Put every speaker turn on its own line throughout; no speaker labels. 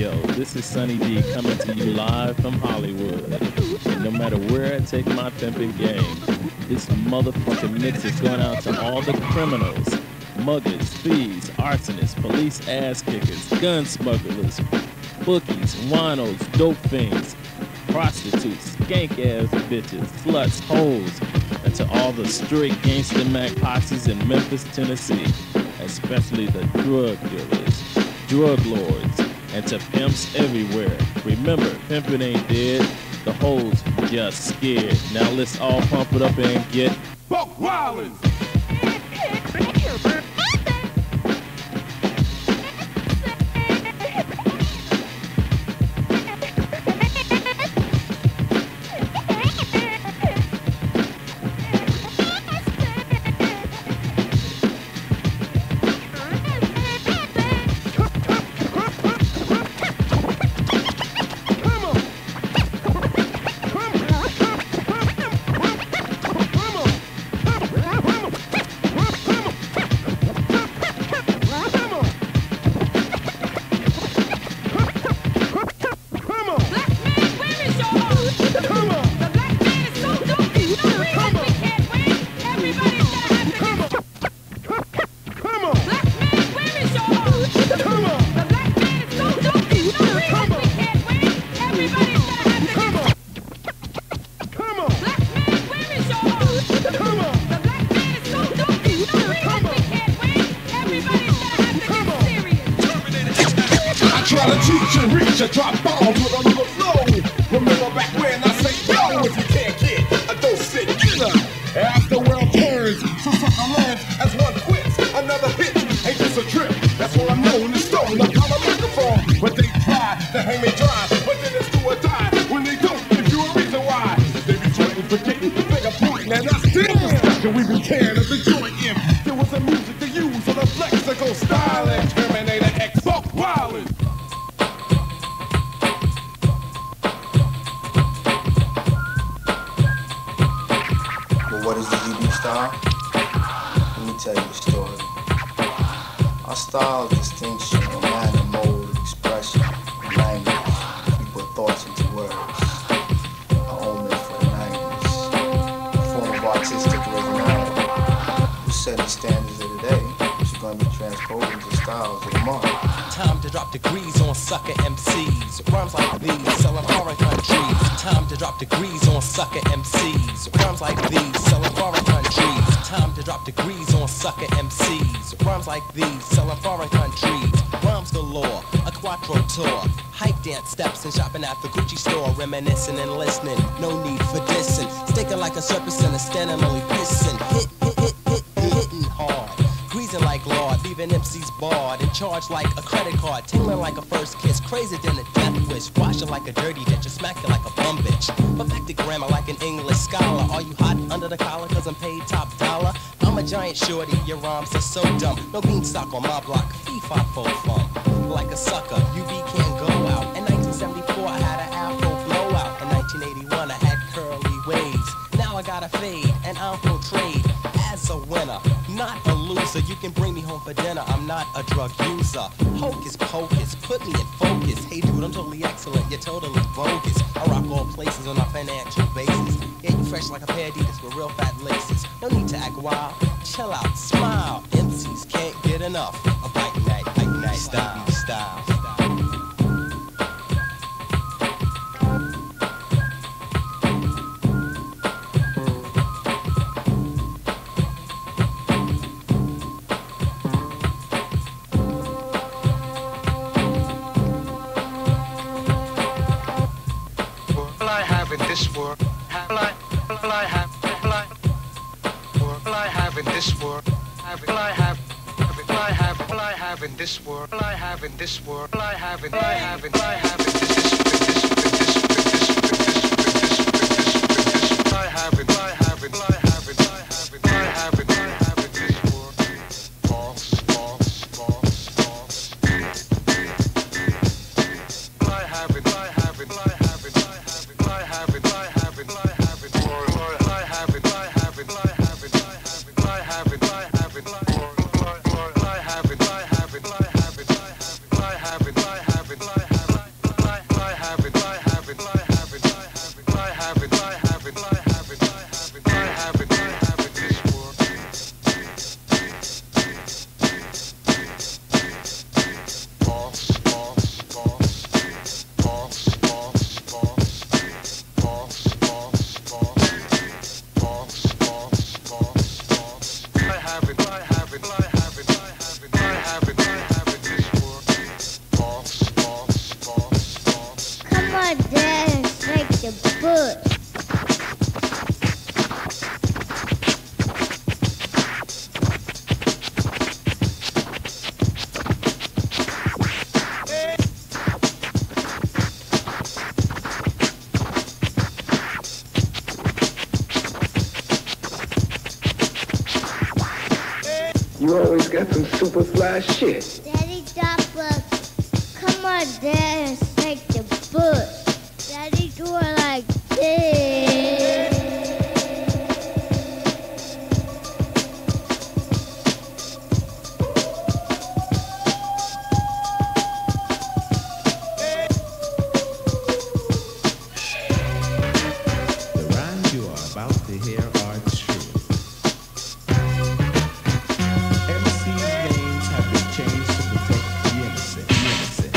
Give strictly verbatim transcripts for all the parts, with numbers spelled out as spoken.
Yo, this is Sunny D coming to you live from Hollywood. And no matter where I take my pimping game, this motherfucking mix is going out to all the criminals, muggers, thieves, arsonists, police ass kickers, gun smugglers, bookies, winos, dope fiends, prostitutes, skank ass bitches, sluts, hoes, and to all the straight gangster Mac posses in Memphis, Tennessee, especially the drug dealers, drug lords, and to pimps everywhere. Remember, pimping ain't dead, the hoes just scared. Now let's all pump it up and get buck wildin'.
Try to teach and reach and drop bombs with another flow. Remember back when I say yo, if you can't get a dose sit either. As the world turns, so sucker learns as one quits. Another hit ain't just a trip. That's what I'm known as stone. I'm on a microphone, but they try to hang me dry. But then it's do or die when they don't give you a reason why. They be trying to forget the finger pointing and I still discussion we be tearing up the joint in. There was a music to use on a flexical style and Terminator X Buck Wildin'.
What is the G B style? Let me tell you a story. Our style is distinction, a manner, mode, expression, language. We put thoughts into words. Our own myth for the nineties. A form of artistic originality. We set the standards of the day, which is going to be transposed into styles of tomorrow.
Time to drop degrees on sucker M Cs. Rhymes like these, selling foreign countries. Time to drop degrees on sucker M Cs. Rhymes like these, selling foreign countries. Time to drop degrees on sucker M Cs. Rhymes like these, selling foreign countries. Rhymes galore, a quattro tour. Hype dance steps and shopping at the Gucci store. Reminiscing and listening, no need for dissing. Sticking like a serpent and standing only pissing. Hit, hit, hit, hit, hitting hard. Greasing like Lord, leaving M Cs barred. In charge like a credit card, tingling like a first kiss. Crazy than a death wish, wash you like a dirty ditch, or smack you like a bum bitch. Perfected grammar like an English scholar. Are you hot under the collar cause I'm paid top dollar? I'm a giant shorty, your rhymes are so dumb. No beanstalk on my block, fee-fi fo fum. Like a sucker, U B can't go out. In nineteen seventy-four I had an afro blowout. In nineteen eighty-one I had curly waves. Now I got a fade and I'm portrayed as a winner, not a loser. You can bring me home for dinner, I'm not a drug user. Hocus pocus, put me in focus. Hey dude, I'm totally excellent, you're totally bogus. I rock all places on a financial basis. Yeah, you fresh like a pair of Adidas with real fat laces. No need to act wild, chill out, smile. M Cs can't get enough of Bike Night, Bike Night style, style, style.
In this world, will I, will I have, will I, will I have in this world, will I have, will I have, will I have in this world, will I have in this world, will I have in, will I have in, will I have in this, will I have it, will I have it, will I have it, will I have it, will I have it, will I have it, this world, false, false, false, false. Will I have it, will I have it, will I have it, will I have it. I have it, I have it, I have it, I have it, I have it, I have it, I have it, I have it, I have it, I have it, I have it, I have it, I have it, I have it, I have it, I have it, I have it, I have it.
You always got some super fly shit.
Daddy Dopper, come on there and shake the bush. Daddy do it like this.
The rhymes you are about to hear are true. M C's names have been changed to protect the innocent. The innocent.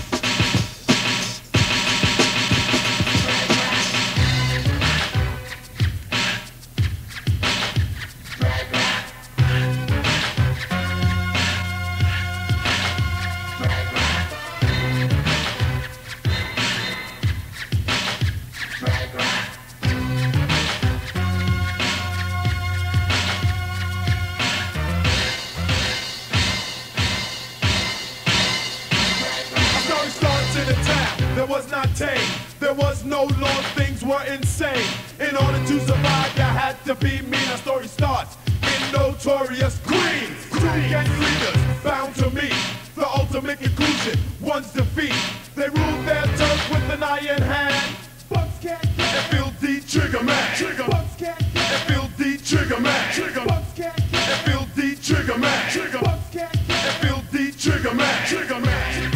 Story starts in a town that was not tame. There was no law, things were insane. In order to survive, you had to be mean. Our story starts in notorious Queens. Two gang leaders bound to meet the ultimate conclusion, one's defeat. They ruled their turf with an iron hand. Bucks can't get F L D Trigger Man. Trigger. Bucks can't get F L D Trigger Man. Trigger. Bucks can't get F L D Trigger Man. Trigger. Bucks can't get F L D Trigger Man. Trigger Man.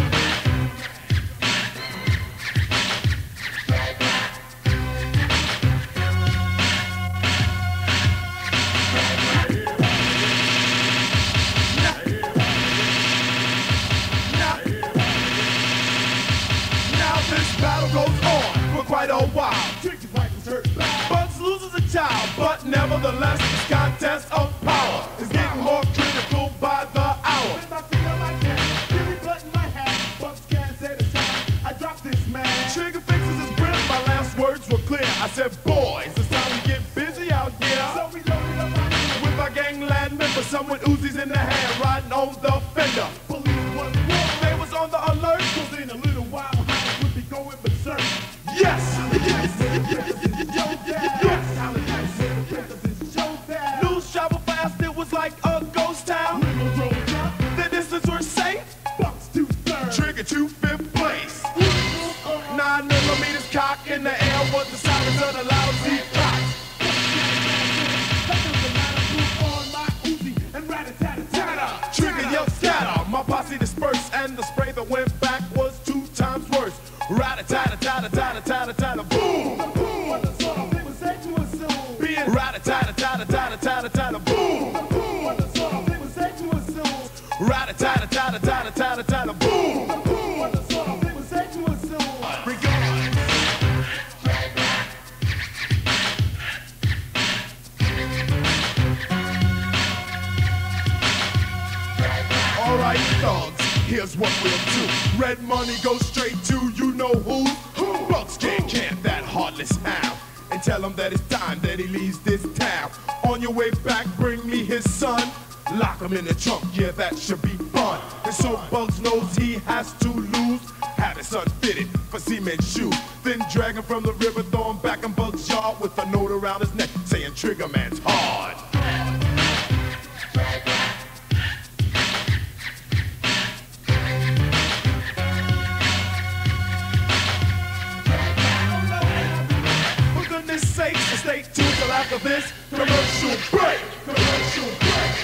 Now this battle goes on for quite a while. Tricky White was hurt bad. Bugs loses a child, but nevertheless this contest of power is getting more critical by the hour. With my finger in my hand, Billy Butt in my hat, Bugs can't say the time. I dropped this man. Trigger fixes his grip. My last words were clear. I said, boys, it's time to get busy out here. So we loaded up our gear with our gangland members. Some with Uzis in their hand, riding on the fender. Police was warned. They was on the alert, cause in a little while house would be going berserk. Yes! Yes! Yes! News travel fast, it was like a ghost town. The distance were safe. Bucks to third. Trigger to fifth place. Nine millimeters cock in the air was the silence of the lousy cock. Trigger yelled scatter. My posse dispersed and the spray that went back was two times worse. Rat-a-tat-a-tat-a-tat-a-tat-a-tat-a, boom! Being rat-a-tat-a-tat-a-tat-a-tat-a-tat-a, boom! Rat-a-tat-a-tat-a-tat-a-tat-a-tat-a, boom! Alright, thugs, here's what we'll do. Red money goes straight to you know who. Who? Bucks can't camp that heartless hound and tell him that it's time that he leaves this town. On your way back, bring me his son. Lock him in the trunk, yeah, that should be fun. And so Bugs knows he has to lose. Have his son fitted for cement shoes. Then drag him from the river, throw him back in Bugs' yard with a note around his neck saying Trigger Man's hard. For goodness sakes, stay tuned till after this commercial break. Commercial break.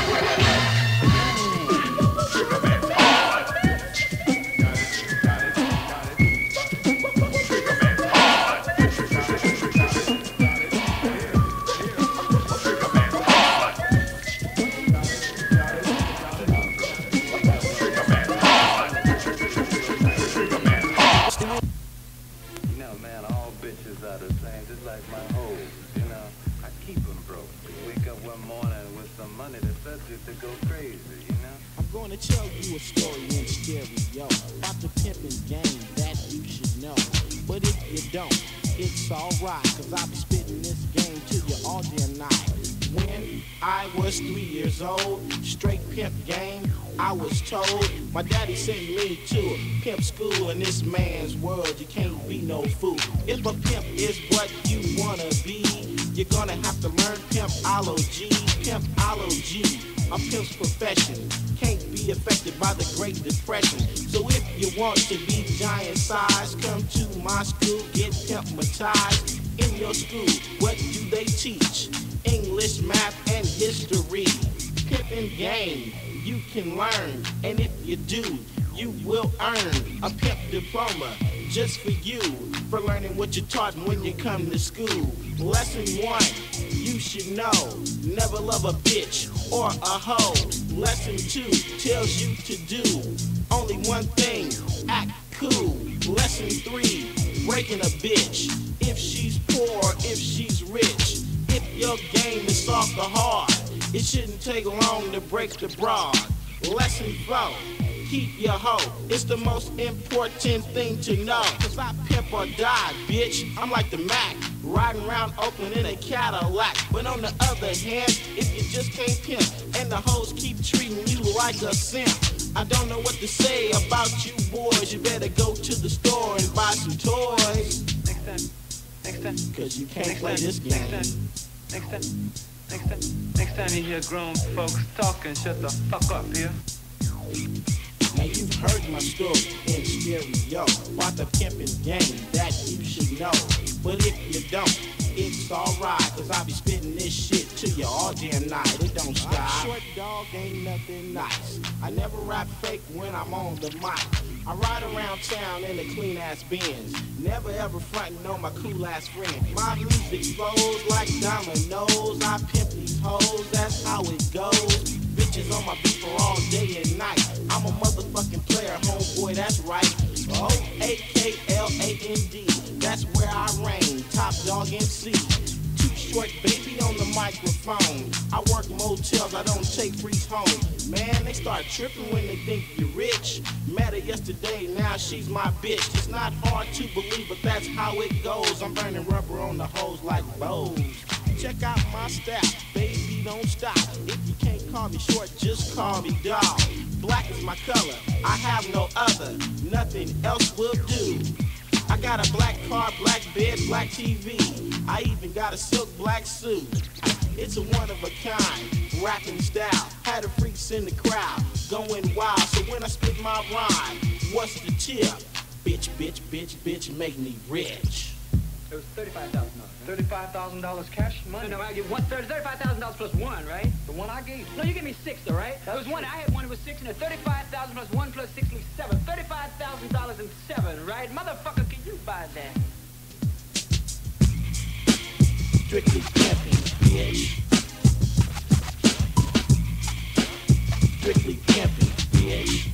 Trigger Man's hard. Trigger Man's hard. Trigger Man's hard. Trigger Man's hard. Trigger Man's hard.
You know, man, all bitches are the same, just like my hoes, you know. I keep them broke. Wake up one morning with some money, the subject to go crazy, you know.
I'm going to tell you a story in stereo about the pimping game that you should know. But if you don't, it's alright, cause I'll be spitting this game to you all day and night. When I was three years old, straight pimp game, I was told. My daddy sent me to a pimp school. In this man's world, you can't be no fool. If a pimp is what you wanna be, you're gonna have to learn pimpology, pimpology. A pimp's profession can't be affected by the Great Depression. So if you want to be giant size, come to my school, get pimpmatized. In your school, what do they teach? English, math, and history. Pimpin' game, you can learn. And if you do, you will earn a pimp diploma just for you, for learning what you're taught when you come to school. Lesson one, you should know, never love a bitch or a hoe. Lesson two tells you to do only one thing, act cool. Lesson three, breaking a bitch, if she's poor, if she's rich. If your game is soft or hard, it shouldn't take long to break the broad. Lesson four, keep your hoe. It's the most important thing to know. Cause I pimp or die, bitch. I'm like the Mac, riding around Oakland in a Cadillac. But on the other hand, if you just can't pimp and the hoes keep treating you like a simp, I don't know what to say about you boys. You better go to the store and buy some toys.
Next time. Next time.
Cause you can't
next
play
time.
this game.
Next time. Next time. Next time. Next time you hear grown folks talking, shut the fuck up here.
Now you've heard my story in stereo about the pimpin' game that you should know. But if you don't, it's alright, cause I be spitting this shit to you all damn night. It don't stop. I'm short dog, ain't nothing nice. I never rap fake when I'm on the mic. I ride around town in a clean ass Benz, never ever frontin' on my cool ass friend. My music flows like dominoes. I pimp these hoes, that's how it goes. Bitches on my beat for all day and night. I'm a motherfucking player, homeboy, that's right. O A K L A N D, that's where I reign. Top dog M C, too short baby on the microphone. I work motels, I don't take freaks home. Man, they start tripping when they think you're rich. Met her yesterday, now she's my bitch. It's not hard to believe, but that's how it goes. I'm burning rubber on the hose like bows. Check out my style, baby, don't stop. If you can't call me short, just call me dog. Black is my color, I have no other. Nothing else will do. I got a black car, black bed, black T V. I even got a silk black suit. It's a one of a kind, rapping style. Had the freaks in the crowd, going wild. So when I spit my rhyme, what's the tip? Bitch, bitch, bitch, bitch, make me rich.
It was thirty-five thousand dollars.
Thirty-five thousand dollars cash money.
No, no, I give one thirty-five thousand dollars plus one, right?
The one I gave you.
No, you gave me six, though, right? That was one. I had one. It was six, and a thirty-five thousand plus one plus six makes seven. Thirty-five thousand dollars and seven, right? Motherfucker, can you buy that?
Strictly pimping, bitch. Strictly pimping, bitch.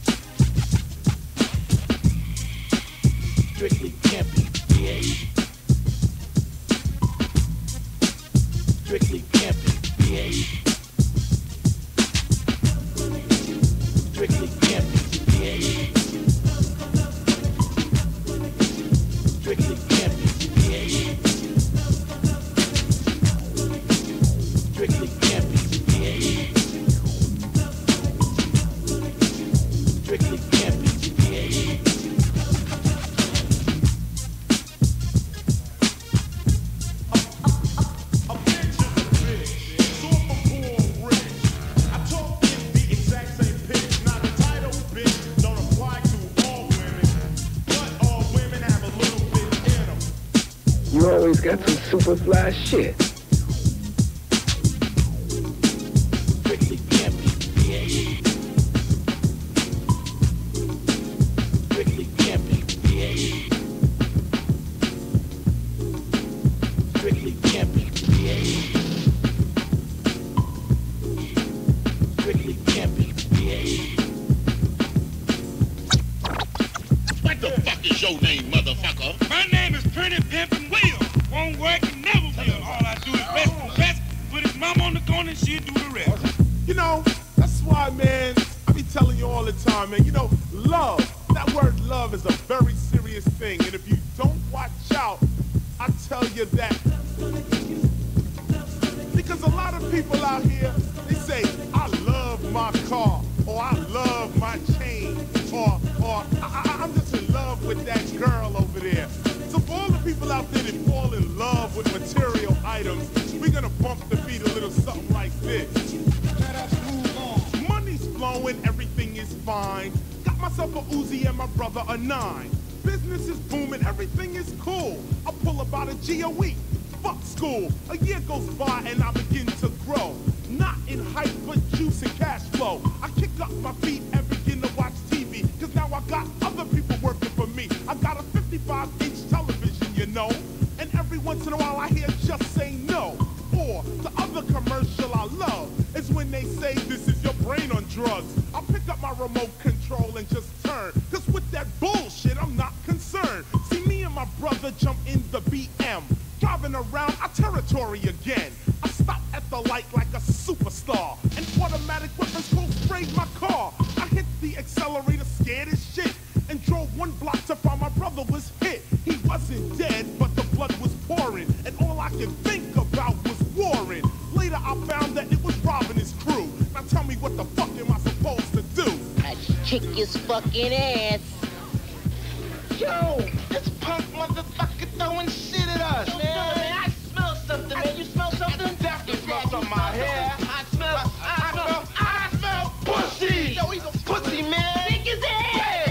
Strictly pimping, bitch. Strictly pimping, bitch. Strictly pimping, bitch. Strictly pimping, bitch. Strictly pimping, bitch. Strictly pimping, bitch.
You always got some super fly shit.
Strictly pimping, bitch. Strictly pimping, bitch. Strictly pimping, bitch. Strictly pimping, bitch.
What the fuck is your name, motherfucker?
My name is Pretty Pimpin' Will. Won't work and never will. All I do is rest and rest. Put his mom on the corner and she'll do the rest.
You know, that's why, man, I be telling you all the time, man, you know, love, that word love is a very serious thing. And if you don't watch out, I tell you that. Because a lot of people out here, they say, I love my car, or I love my chain, or, or I, I, I'm just in love with that girl over there. So for all the people out there that fall in love with material items, we're gonna bump the beat a little something like this. Let us move on.
fine. Got myself a Uzi and my brother a nine. Business is booming, everything is cool. I pull about a G a week. Fuck school. A year goes by and I begin to grow. Not in height, but juice and cash flow. I kick up my feet and begin to watch T V. Cause now I got other people working for me. I got a fifty-five inch television, you know. And every once in a while I hear just say no. Or the other commercial I love is when they say this is your brain on drugs. I pick up my remote control and just turn. Cause with that bullshit I'm not concerned. See me and my brother jump in the B M. Driving around our territory again. I stop at the light like a superstar. And automatic weapons full sprayed my car. I hit the accelerator scared as shit. And drove one block to find my brother was hit. He wasn't dead, but the blood was pouring. And all I could think about was Warren. Later I found that it was Rob and his crew. Now tell me what the fuck am I supposed to do?
I kick his fucking ass.
Yo, this punk motherfucker throwing shit at us.
Man, man, I smell something, man. You smell something?
I definitely smell something in my hair.
I smell, I, I smell, I smell
pussy.
Yo, he's a
pussy, man.
Kick his ass.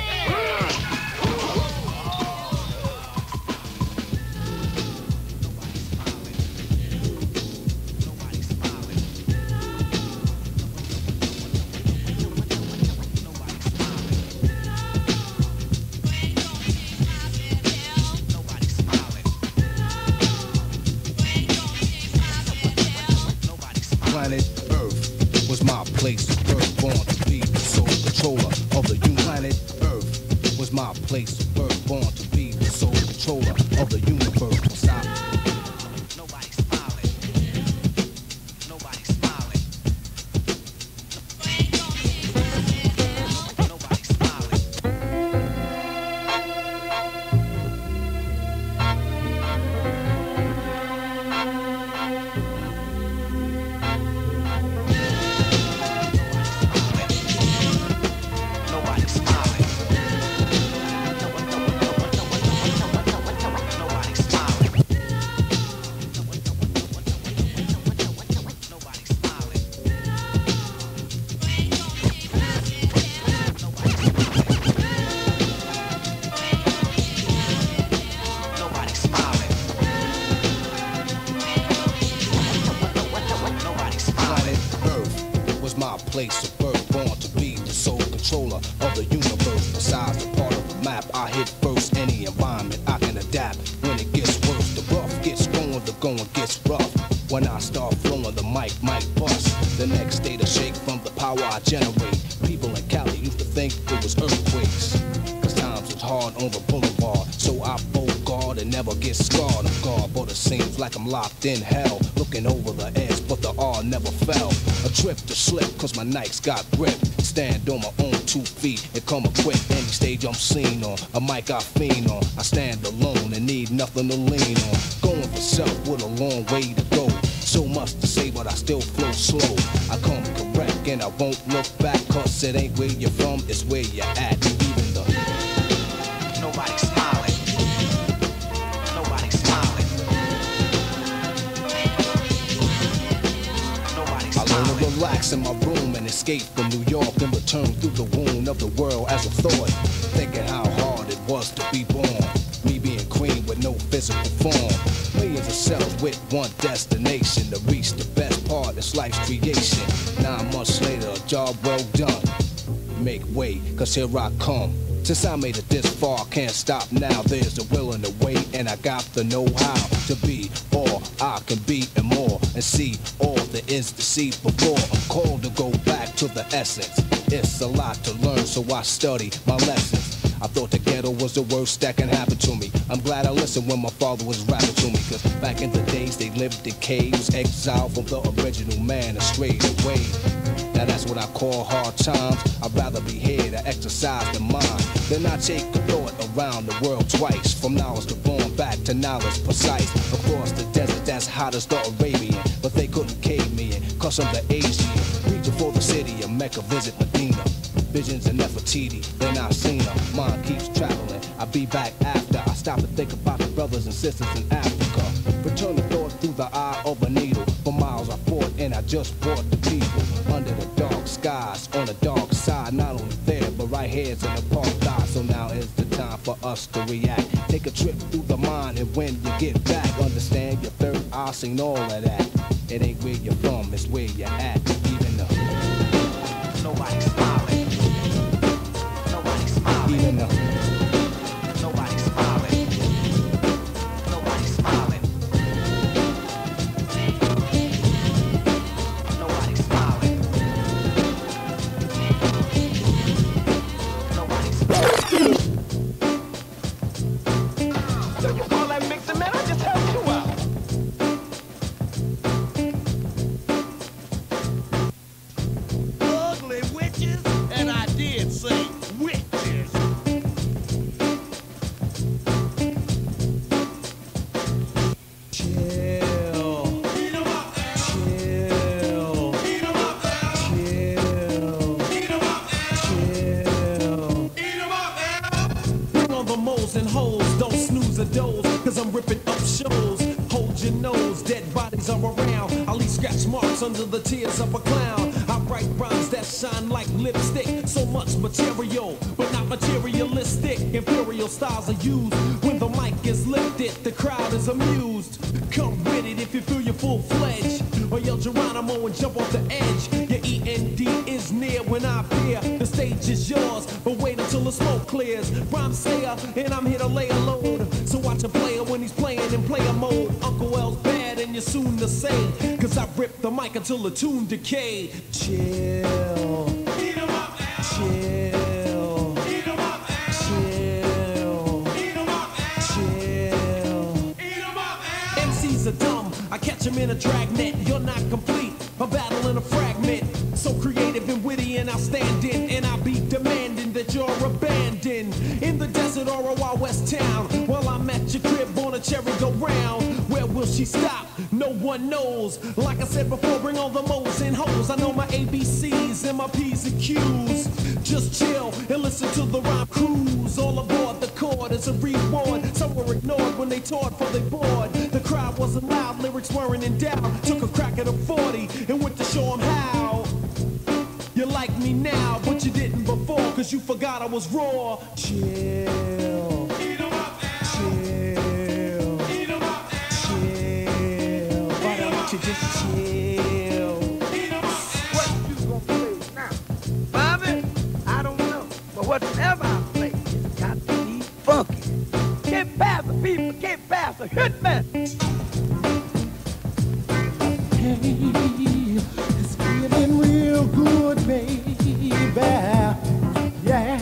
Planet Earth was my place of birth, born to be the sole controller of the universe. Planet Earth was my place of birth, born to be the sole controller of the universe. Stop.
Nobody's smiling. Nobody's smiling. Nobody's smiling. Nobody's smiling.
place of birth, born to be the sole controller of the universe. Besides the part of the map I hit first, any environment I can adapt. When it gets worse, the rough gets going, the going gets rough. When I start flowing, the mic might bust. The next day to shake from the power I generate. People in Cali used to think it was earthquakes, cause times was hard on the boulevard. So I bolt guard and never get scarred on guard. But it seems like I'm locked in hell, looking over the edge, but the R never fell. A trip to slip, cause my Nikes got grip. Stand on my own two feet and come equipped. Any stage I'm seen on, a mic I fiend on. I stand alone and need nothing to lean on. Going for self with a long way to go. So much to say, but I still flow slow. I come correct and I won't look back, cause it ain't where you're from, it's where you're at. Even the
Nobody's smiling. Nobody's smiling. Nobody's
I learn to relax in my room and escape from New York and return through the wound of the world as a thought. Thinking how hard it was to be born. Me being queen with no physical form. Millions of cells with one destination to reach the best part of life's creation. Nine months later, a job well done. Make way, cause here I come. Since I made it this far, I can't stop now. There's the will and the way, and I got the know-how to be all I can be and more, and see all there is to see before I'm called to go back to the essence. It's a lot to learn, so I study my lessons. I thought the ghetto was the worst that can happen to me. I'm glad I listened when my father was rapping to me, cause back in the days they lived in caves, exiled from the original man and strayed away. Now that's what I call hard times. I'd rather be here to exercise the mind than I take a thought around the world twice. From knowledge to born back to knowledge precise. Across the desert that's hot as the Arabian, but they couldn't cave me in cause I'm the Asian. Reaching for the city of Mecca, visit Medina. Visions of Nefertiti, then I seen her. Mind keeps traveling. I'll be back after I stop to think about the brothers and sisters in Africa. Return the thought through the eye of a needle. For miles I fought and I just brought the people under the dark skies. On the dark side, not only there samurai heads in the park die. So now is the time for us to react. Take a trip through the mind, and when you get back, understand your third eye seen all of that. It ain't where you're from, it's where you're at. Even though nobody's smiling. Nobody's smiling. Even though nobody's smiling. Nobody's smiling. Nobody's smiling. Nobody's smiling.
So you call that mixing, man? I just helped you out.
Ugly witches, and I did say witches. Chill. Chill. Bring on the moles and holes, don't snooze a doze, cause I'm ripping up shows. Hold your nose, dead bodies are around. I leave scratch marks under the tears of a clown. I write rhymes that shine like lipstick. So much material, but not materialistic. Imperial styles are used when the mic is lifted. The crowd is amused. Come with it if you feel you're full-fledged. Or yell Geronimo and jump off the edge. Your E N D is near when I appear. The stage is yours, but wait until the smoke clears. Rhyme sayer, and I'm here to lay a load. So watch a player when he's playing in player mode. Uncle L's bad and you're soon to say, cause I rip the mic until the tune decay. Chill. Beat 'em up now. Chill. Beat 'em up now. Chill. Beat 'em up now. Chill. Beat 'em up now. M Cs are dumb. I catch them in a dragnet. You're not complete. I'm battling a fragment. So creative and witty and outstanding. And I'll be demanding that you're abandoned in the desert or a Wild West town. While I'm at your crib on a cherry go round. Where will she stop? No one knows. Like I said before, bring all the moles and hoes. I know my A B Cs and my P's and Q's. Just chill and listen to the rhyme cruise. All aboard the chord is a reward. Some were ignored when they taught for they bored. The crowd wasn't loud, lyrics weren't in doubt. Took a crack at a forty and went to show 'em how. You like me now, but you didn't before, cause you forgot I was raw. Chill. Beat 'em up now. Chill. Beat 'em up now. Chill. Why don't you just chill? Beat 'em up now.
What you gonna play now? Bobby, I don't know. But whatever I play, it's got to be funky. Get past the people, get past the hitman.
Hey, it's feeling real good, baby. Yeah.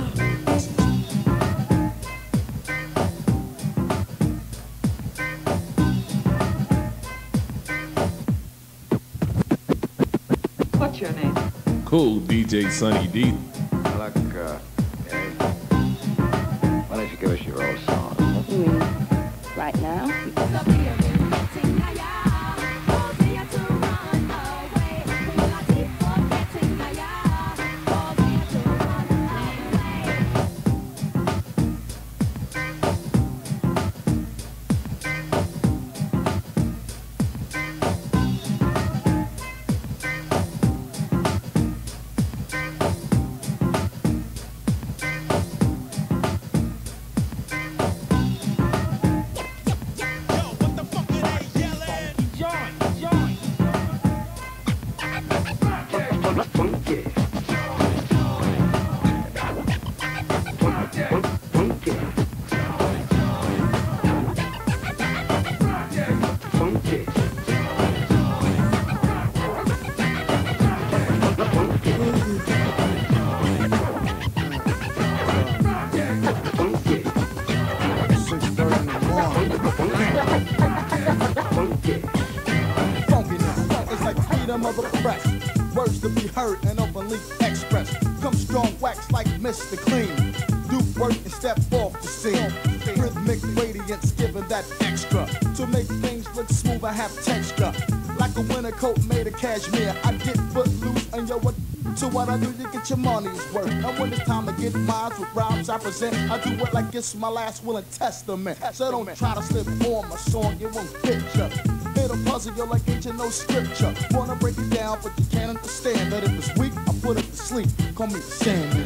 What's your name?
Cool, D J Sunny D.
Look, uh, Dave, why don't you give us your old song?
You mean right now?
Of the press, words to be heard and openly expressed. Come strong, wax like Mister Clean. Do work and step off the scene. Rhythmic radiance giving that extra to make things look smooth. I have texture like a winter coat made of cashmere. I get foot loose and yo, what to what I do, you get your money's worth. And when it's time to get mine with rhymes I present, I do it like it's my last will and testament. So don't try to slip on my song, it won't fit ya. It'll puzzle you like ancient no scripture. Wanna break it down, but you can't understand that if it's weak, I put it to sleep. Call me the Sandman.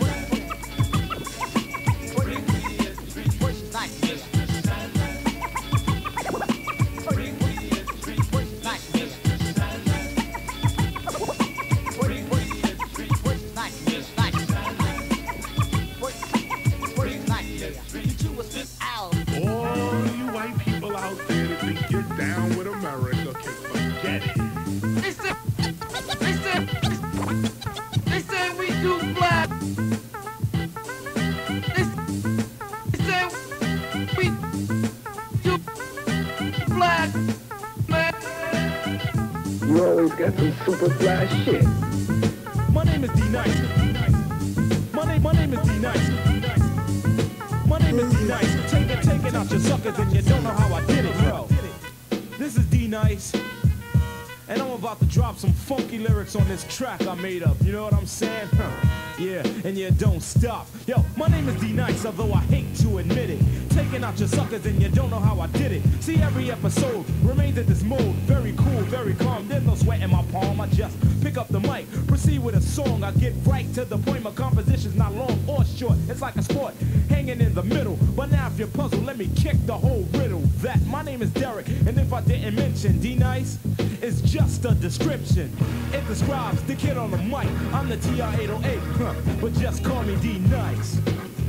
You always got some super fly shit.
My name is D-Nice. My name, my name is D-Nice. My name is D-Nice. Taking, taking out your suckers and you don't know how I did it, yo. This is D-Nice. And I'm about to drop some funky lyrics on this track I made up. You know what I'm saying? Huh. Yeah, and you don't stop. Yo, my name is D-Nice, although I hate to admit it. Taking out your suckers and you don't know how I did it. See, every episode remains in this mode. Very cool, very calm. There's no sweat in my palm. I just pick up the mic, proceed with a song. I get right to the point. My composition's not long or short. It's like a sport, hanging in the middle. But now if you're puzzled, let me kick the whole riddle. That my name is Derek, and if I didn't mention D-Nice, it's just a description. It describes the kid on the mic. I'm the T R eight oh eight, huh, but just call me D-Nice.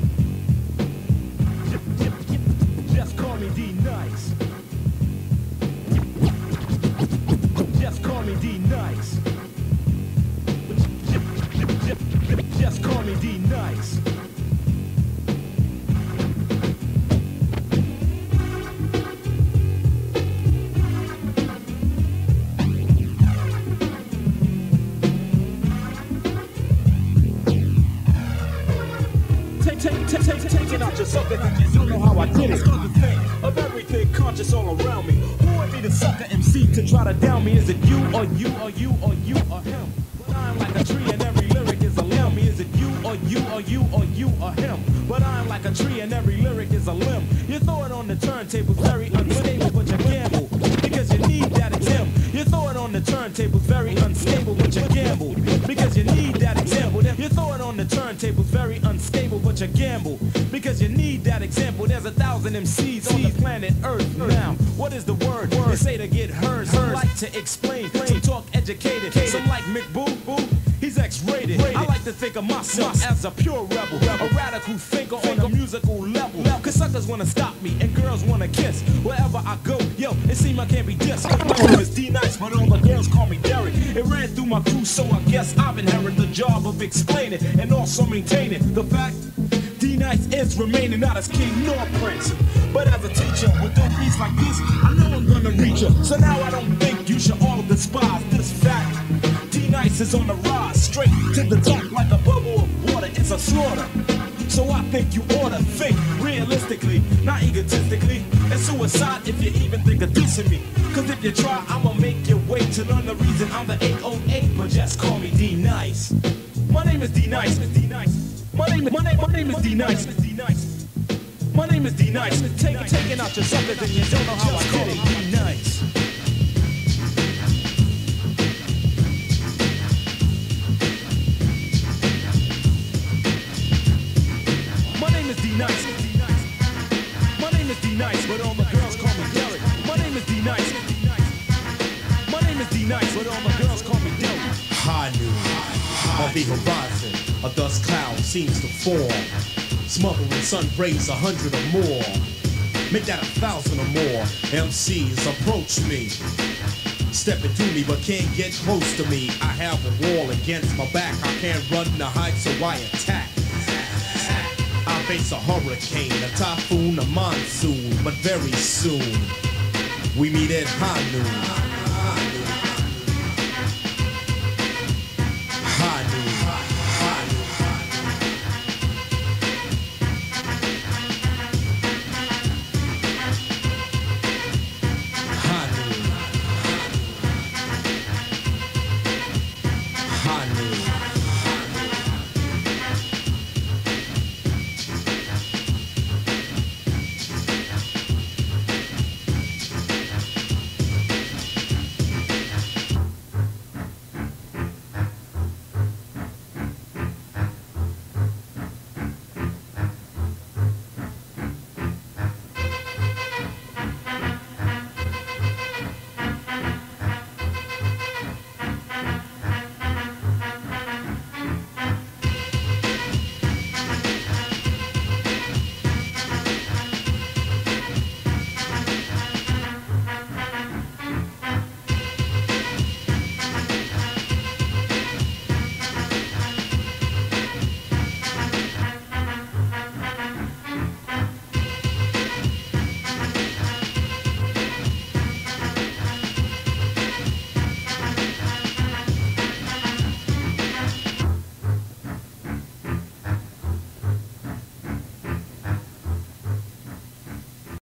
Just call me D-Nice. Just call me D-Nice. Just call me D-Nice. Taking out your sucker and you don't know how I did it. Start to think of everything conscious all around me. Who would be the sucker M C to try to down me? Is it you or you or you or you or him? But I'm like a tree and every lyric is a limb. Is it you or you or you or you or him? But I'm like a tree and every lyric is a limb. You throw it on the turntable, very unstable, but you gamble because you need that example. You throw it on the turntable, very unstable, but you gamble because you need that example. You throw it on the turntable, very unstable, but you gamble because you need that example. There's a thousand M Cs on the planet Earth now. What is the word? They say to get heard. Some like to explain, some talk educated, some like Mick Boo Boo. He's X-rated. I like to think of myself as a pure rebel, a radical thinker on a musical level. Cause suckers wanna stop me and girls wanna kiss wherever I go. Yo, it seems I can't be dissed. My name is D-Nice, but all the girls call me Derek. It ran through my crew, so I guess I've inherited the job of explaining and also maintaining the fact D-Nice is remaining not as king nor prince, but as a teacher with dope beats like this, I know I'm gonna reach you. So now I don't think you should all despise this fact. D-Nice is on the rise, straight to the top like a bubble of water. It's a slaughter. So I think you ought to think realistically, not egotistically. It's suicide if you even think of dissing me. Cause if you try, I'ma make your way to learn the reason I'm the eight oh eight, but just call me D-Nice. My name is D-Nice. My name, my name, my name is D-Nice. My name is D-Nice. Take, taking out your suckers and you don't know how I did it. D-Nice. My name is D-Nice. My name is D-Nice, but all the girls call me Derek. My name is D-Nice. My name is D-Nice, but all the girls call me Derek.
High noon on the horizon, a dust cloud seems to form, smothering sun rays a hundred or more. Make that a thousand or more. M Cs approach me, stepping to me but can't get close to me. I have a wall against my back. I can't run the height, so I attack. I face a hurricane, a typhoon, a monsoon, but very soon we meet at high noon.